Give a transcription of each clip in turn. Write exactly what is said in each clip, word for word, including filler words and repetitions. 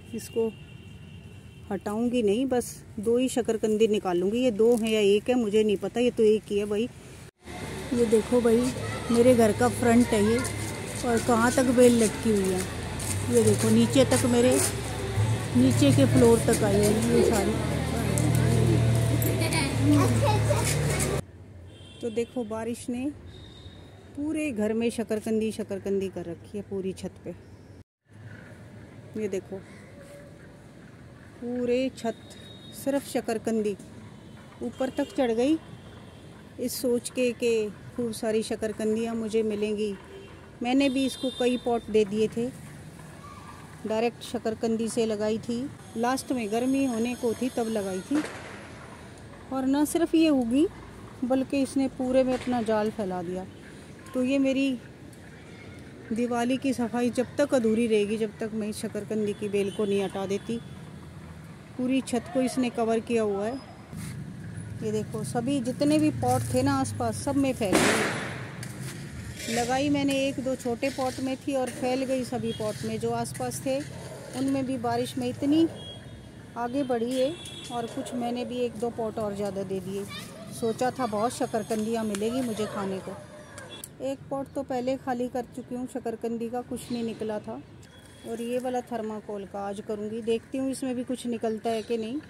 इसको हटाऊंगी नहीं, बस दो ही शकरकंदी निकालूंगी। ये दो है या एक है मुझे नहीं पता, ये तो एक ही है भाई। ये देखो भाई, मेरे घर का फ्रंट है ये, और कहाँ तक बेल लटकी हुई है। ये देखो नीचे तक, मेरे नीचे के फ्लोर तक आई है ये सारी। तो देखो बारिश ने पूरे घर में शकरकंदी शकरकंदी कर रखी है, पूरी छत पे। ये देखो पूरे छत सिर्फ शकरकंदी ऊपर तक चढ़ गई, इस सोच के कि खूब सारी शकरकंदियाँ मुझे मिलेंगी। मैंने भी इसको कई पॉट दे दिए थे, डायरेक्ट शकरकंदी से लगाई थी। लास्ट में गर्मी होने को थी तब लगाई थी, और ना सिर्फ ये उगी बल्कि इसने पूरे में अपना जाल फैला दिया। तो ये मेरी दिवाली की सफाई जब तक अधूरी रहेगी, जब तक मैं इस शकरकंदी की बेल को नहीं हटा देती। पूरी छत को इसने कवर किया हुआ है। ये देखो सभी जितने भी पॉट थे ना आसपास, सब में फैल गई। लगाई मैंने एक दो छोटे पॉट में थी और फैल गई सभी पॉट में। जो आसपास थे उनमें भी बारिश में इतनी आगे बढ़ी है, और कुछ मैंने भी एक दो पॉट और ज़्यादा दे दिए। सोचा था बहुत शकरकंदियाँ मिलेगी मुझे खाने को। एक पॉट तो पहले खाली कर चुकी हूँ शकरकंदी का, कुछ नहीं निकला था। और ये वाला थर्माकोल का आज करूँगी, देखती हूँ इसमें भी कुछ निकलता है कि नहीं।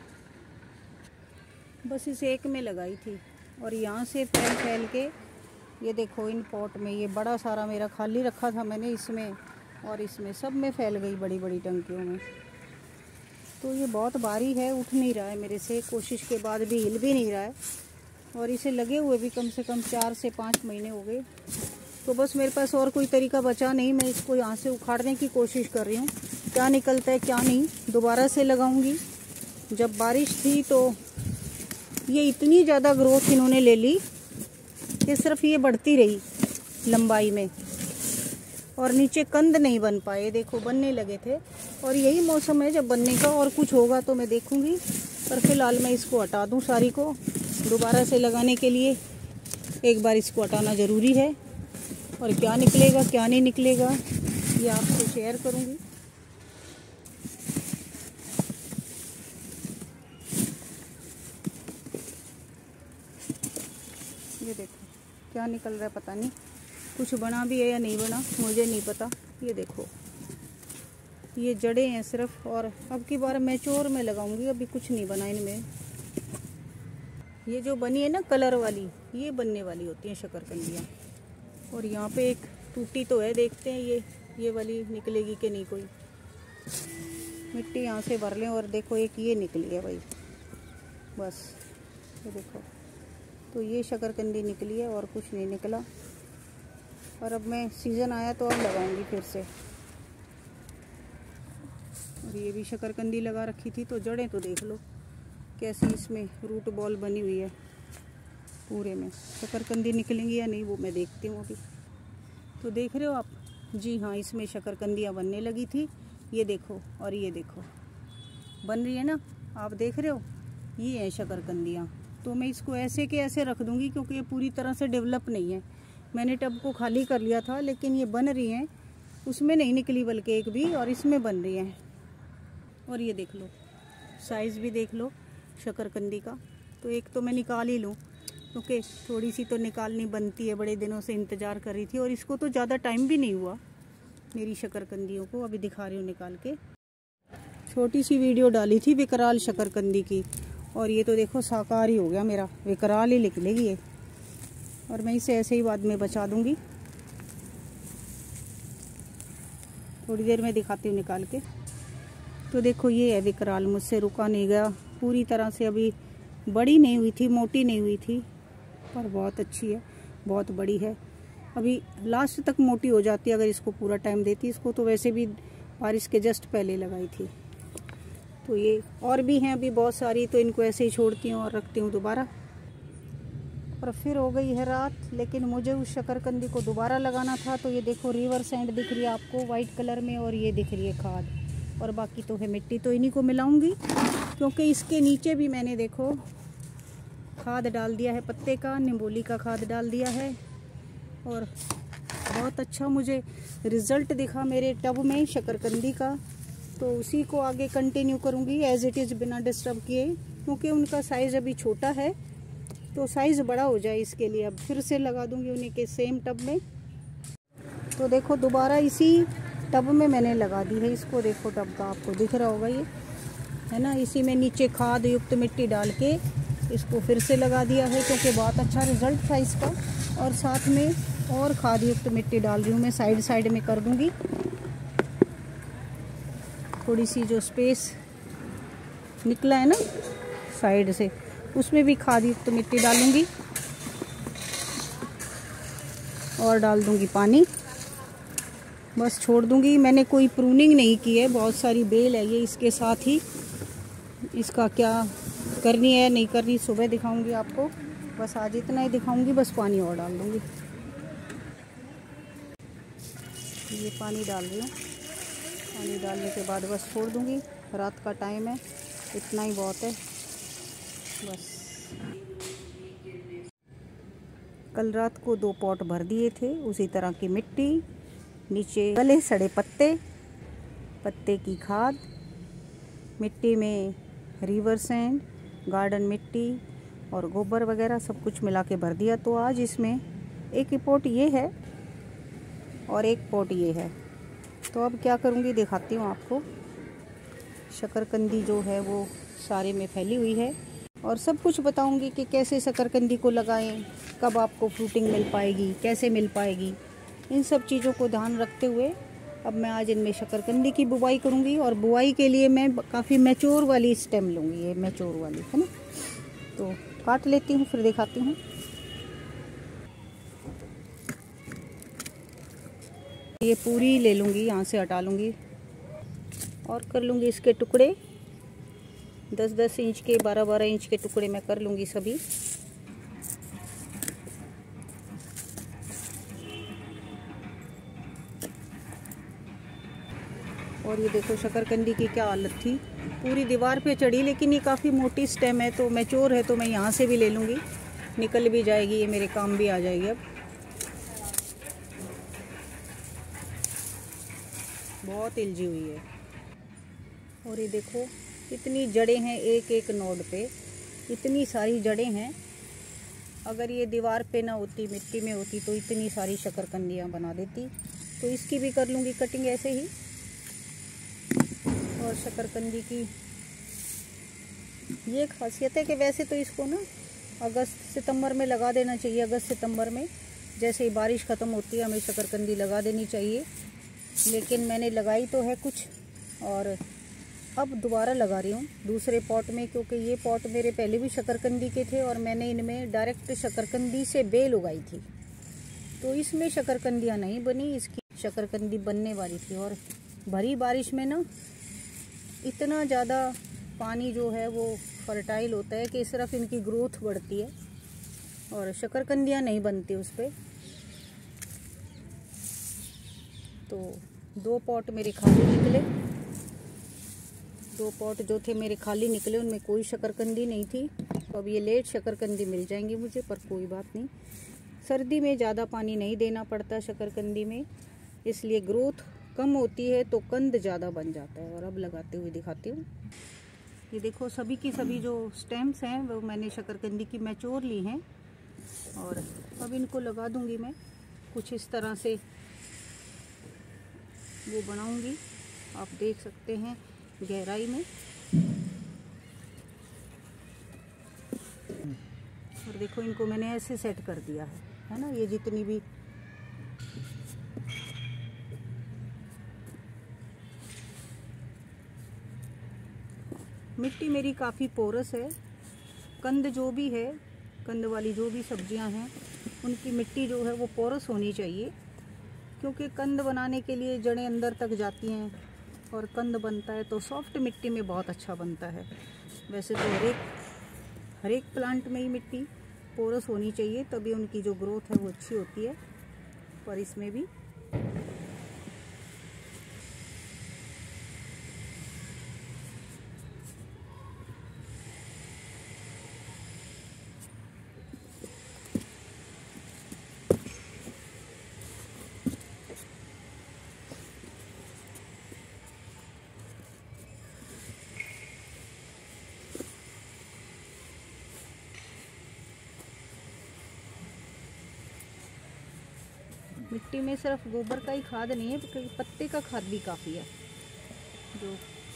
बस इस एक में लगाई थी, और यहाँ से फैल फैल के ये देखो इन पॉट में, ये बड़ा सारा मेरा खाली रखा था मैंने, इसमें और इसमें सब में फैल गई बड़ी बड़ी टंकियों में। तो ये बहुत भारी है, उठ नहीं रहा है मेरे से, कोशिश के बाद भी हिल भी नहीं रहा है। और इसे लगे हुए भी कम से कम चार से पाँच महीने हो गए। तो बस मेरे पास और कोई तरीका बचा नहीं, मैं इसको यहाँ से उखाड़ने की कोशिश कर रही हूँ। क्या निकलता है क्या नहीं, दोबारा से लगाऊंगी। जब बारिश थी तो ये इतनी ज़्यादा ग्रोथ इन्होंने ले ली कि सिर्फ ये बढ़ती रही लंबाई में, और नीचे कंद नहीं बन पाए। देखो बनने लगे थे, और यही मौसम है जब बनने का। और कुछ होगा तो मैं देखूंगी, पर फिलहाल मैं इसको हटा दूं सारी को। दोबारा से लगाने के लिए एक बार इसको हटाना ज़रूरी है, और क्या निकलेगा क्या नहीं निकलेगा ये आपसे शेयर करूंगी। ये देखो क्या निकल रहा है पता नहीं, कुछ बना भी है या नहीं बना मुझे नहीं पता। ये देखो ये जड़ें हैं सिर्फ, और अब की बार मैच्योर में लगाऊंगी, अभी कुछ नहीं बना इनमें। ये जो बनी है ना कलर वाली, ये बनने वाली होती हैं शकरकंदियाँ। और यहाँ पे एक टूटी तो है, देखते हैं ये ये वाली निकलेगी कि नहीं। कोई मिट्टी यहाँ से भर लें, और देखो एक ये निकली है भाई, बस ये देखो। तो ये शकरकंदी निकली है और कुछ नहीं निकला। और अब मैं सीज़न आया तो अब लगाऊंगी फिर से। और ये भी शकरकंदी लगा रखी थी, तो जड़ें तो देख लो कैसी इसमें रूट बॉल बनी हुई है। पूरे में शकरकंदी निकलेंगी या नहीं वो मैं देखती हूँ अभी। तो देख रहे हो आप, जी हाँ इसमें शकरकंदियाँ बनने लगी थी। ये देखो और ये देखो बन रही है ना, आप देख रहे हो, ये है शकरकंदियाँ। तो मैं इसको ऐसे के ऐसे रख दूँगी, क्योंकि ये पूरी तरह से डेवलप नहीं है। मैंने टब को खाली कर लिया था, लेकिन ये बन रही हैं, उसमें नहीं निकली बल्कि एक भी, और इसमें बन रही हैं। और ये देख लो साइज़ भी देख लो शकरकंदी का। तो एक तो मैं निकाल ही लूँ, क्योंकि थोड़ी सी तो निकालनी बनती है, बड़े दिनों से इंतज़ार कर रही थी। और इसको तो ज़्यादा टाइम भी नहीं हुआ मेरी शकरकंदियों को, अभी दिखा रही हूँ निकाल के। छोटी सी वीडियो डाली थी विकराल शकरकंदी की, और ये तो देखो साकार ही हो गया मेरा, विकराल ही निकलेगी ये। और मैं इसे ऐसे ही बाद में बचा दूंगी, थोड़ी देर में दिखाती हूँ निकाल के। तो देखो ये है विकराल, मुझसे रुका नहीं गया पूरी तरह से। अभी बड़ी नहीं हुई थी, मोटी नहीं हुई थी, पर बहुत अच्छी है, बहुत बड़ी है। अभी लास्ट तक मोटी हो जाती है अगर इसको पूरा टाइम देती। इसको तो वैसे भी बारिश के जस्ट पहले लगाई थी। तो ये और भी हैं अभी बहुत सारी, तो इनको ऐसे ही छोड़ती हूँ और रखती हूँ दोबारा। और फिर हो गई है रात, लेकिन मुझे उस शकरकंदी को दोबारा लगाना था। तो ये देखो रिवर सैंड दिख रही है आपको वाइट कलर में, और ये दिख रही है खाद, और बाकी तो है मिट्टी। तो इन्हीं को मिलाऊंगी, क्योंकि इसके नीचे भी मैंने देखो खाद डाल दिया है, पत्ते का, निम्बोली का खाद डाल दिया है। और बहुत अच्छा मुझे रिज़ल्ट दिखा मेरे टब में शकरकंदी का। तो उसी को आगे कंटिन्यू करूँगी एज इट इज़ बिना डिस्टर्ब किए, क्योंकि उनका साइज़ अभी छोटा है तो साइज़ बड़ा हो जाए इसके लिए अब फिर से लगा दूँगी उन्हीं के सेम टब में। तो देखो दोबारा इसी टब में मैंने लगा दी है इसको, देखो टब का आपको दिख रहा होगा ये है ना। इसी में नीचे खाद युक्त मिट्टी डाल के इसको फिर से लगा दिया है, क्योंकि बहुत अच्छा रिजल्ट था इसका। और साथ में और खाद युक्त मिट्टी डाल रही हूँ मैं, साइड साइड में कर दूँगी। थोड़ी सी जो स्पेस निकला है ना साइड से, उसमें भी खाद युक्त मिट्टी डालूँगी और डाल दूँगी पानी। बस छोड़ दूँगी। मैंने कोई प्रूनिंग नहीं की है, बहुत सारी बेल है ये, इसके साथ ही इसका क्या करनी है नहीं करनी सुबह दिखाऊंगी आपको। बस आज इतना ही दिखाऊंगी, बस पानी और डाल दूंगी। ये पानी डाल रही हूँ, पानी डालने के बाद बस छोड़ दूंगी। रात का टाइम है, इतना ही बहुत है बस। कल रात को दो पॉट भर दिए थे उसी तरह की मिट्टी, नीचे गले सड़े पत्ते, पत्ते की खाद, मिट्टी में रिवर सैंड, गार्डन मिट्टी और गोबर वगैरह सब कुछ मिला के भर दिया। तो आज इसमें एक पॉट ये है और एक पॉट ये है। तो अब क्या करूँगी दिखाती हूँ आपको। शकरकंदी जो है वो सारे में फैली हुई है और सब कुछ बताऊँगी कि कैसे शकरकंदी को लगाएं, कब आपको फ्रूटिंग मिल पाएगी, कैसे मिल पाएगी। इन सब चीज़ों को ध्यान रखते हुए अब मैं आज इनमें शकरकंदी की बुवाई करूँगी। और बुवाई के लिए मैं काफ़ी मैच्योर वाली स्टेम लूँगी, ये मैच्योर वाली है ना। तो काट लेती हूँ फिर दिखाती हूँ। ये पूरी ले लूँगी, यहाँ से हटा लूँगी और कर लूँगी इसके टुकड़े दस दस इंच के, बारह बारह इंच के टुकड़े मैं कर लूँगी सभी। और ये देखो शकरकंदी की क्या हालत थी, पूरी दीवार पे चढ़ी, लेकिन ये काफ़ी मोटी स्टेम है तो मैच्योर है तो मैं यहाँ से भी ले लूँगी, निकल भी जाएगी, ये मेरे काम भी आ जाएगी। अब बहुत इलझी हुई है। और ये देखो इतनी जड़ें हैं एक एक नोड पे, इतनी सारी जड़ें हैं। अगर ये दीवार पे ना होती, मिट्टी में होती तो इतनी सारी शकरकंदियाँ बना देती। तो इसकी भी कर लूँगी कटिंग ऐसे ही। और शकरकंदी की ये खासियत है कि वैसे तो इसको ना अगस्त सितंबर में लगा देना चाहिए। अगस्त सितंबर में जैसे ही बारिश ख़त्म होती है हमें शकरकंदी लगा देनी चाहिए। लेकिन मैंने लगाई तो है कुछ और अब दोबारा लगा रही हूँ दूसरे पॉट में, क्योंकि ये पॉट मेरे पहले भी शकरकंदी के थे और मैंने इनमें डायरेक्ट शकरकंदी से बेल उगाई थी। तो इसमें शकरकंदियाँ नहीं बनी, इसकी शकरकंदी बनने वाली थी। और भरी बारिश में ना इतना ज़्यादा पानी जो है वो फर्टाइल होता है कि सिर्फ इनकी ग्रोथ बढ़ती है और शकरकंदियाँ नहीं बनती उस पर। तो दो पॉट मेरे खाली निकले, दो पॉट जो थे मेरे खाली निकले, उनमें कोई शकरकंदी नहीं थी। तो अब ये लेट शकरकंदी मिल जाएंगी मुझे, पर कोई बात नहीं। सर्दी में ज़्यादा पानी नहीं देना पड़ता शकरकंदी में, इसलिए ग्रोथ कम होती है तो कंद ज़्यादा बन जाता है। और अब लगाते हुए दिखाती हूँ। ये देखो सभी की सभी जो स्टेम्स हैं वो मैंने शकरकंदी की मैच्योर ली हैं और अब इनको लगा दूंगी मैं कुछ इस तरह से वो बनाऊंगी, आप देख सकते हैं गहराई में। और देखो इनको मैंने ऐसे सेट कर दिया है है ना। ये जितनी भी मिट्टी मेरी काफ़ी पोरस है। कंद जो भी है, कंद वाली जो भी सब्जियां हैं उनकी मिट्टी जो है वो पोरस होनी चाहिए, क्योंकि कंद बनाने के लिए जड़ें अंदर तक जाती हैं और कंद बनता है तो सॉफ्ट मिट्टी में बहुत अच्छा बनता है। वैसे तो हर एक हर एक प्लांट में ही मिट्टी पोरस होनी चाहिए, तभी उनकी जो ग्रोथ है वो अच्छी होती है। पर इसमें भी मिट्टी में सिर्फ गोबर का ही खाद नहीं है, क्योंकि पत्ते का खाद भी काफ़ी है जो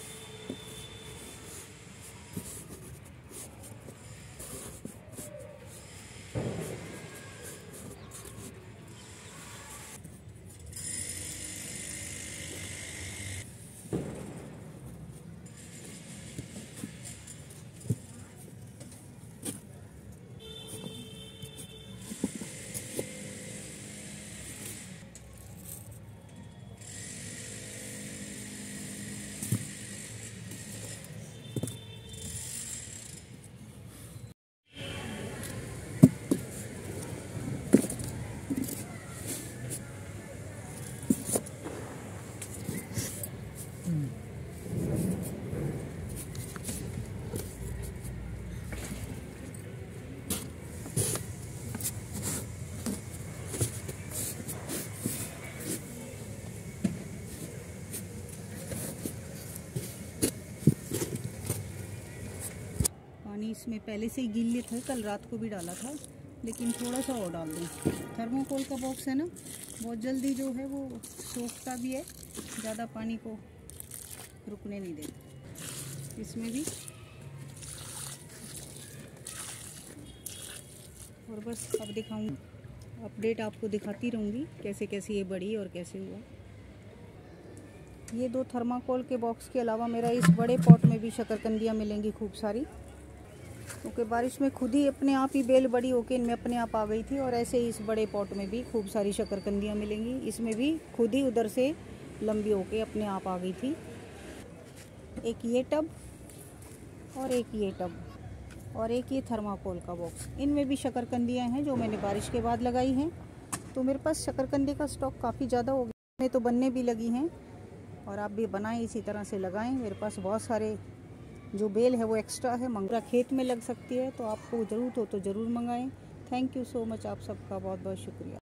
पानी इसमें पहले से ही गीले थे, कल रात को भी डाला था, लेकिन थोड़ा सा और डाल दूँ। थर्मोकोल का बॉक्स है ना, बहुत जल्दी जो है वो सोखता भी है, ज़्यादा पानी को रुकने नहीं देता। इसमें भी और बस अब दिखाऊंगी, अपडेट आपको दिखाती रहूँगी कैसे कैसे ये बढ़ी और कैसे हुआ। ये दो थर्माकोल के बॉक्स के अलावा मेरा इस बड़े पॉट में भी शकरकंदियाँ मिलेंगी खूब सारी, क्योंकि बारिश में खुद ही अपने आप ही बेल बड़ी होके इनमें अपने आप आ गई थी। और ऐसे ही इस बड़े पॉट में भी खूब सारी शकरकंदियाँ मिलेंगी, इसमें भी खुद ही उधर से लंबी होके अपने आप आ गई थी। एक ये टब और एक ये टब और एक ये थर्माकोल का बॉक्स, इनमें भी शकरकंदियाँ हैं जो मैंने बारिश के बाद लगाई हैं। तो मेरे पास शकरकंदी का स्टॉक काफ़ी ज़्यादा हो गया, में तो बनने भी लगी हैं। और आप भी बनाएं, इसी तरह से लगाएं। मेरे पास बहुत सारे जो बेल है वो एक्स्ट्रा है, मंगरा खेत में लग सकती है, तो आपको ज़रूरत हो तो ज़रूर मंगाएं। थैंक यू सो मच, आप सबका बहुत बहुत शुक्रिया।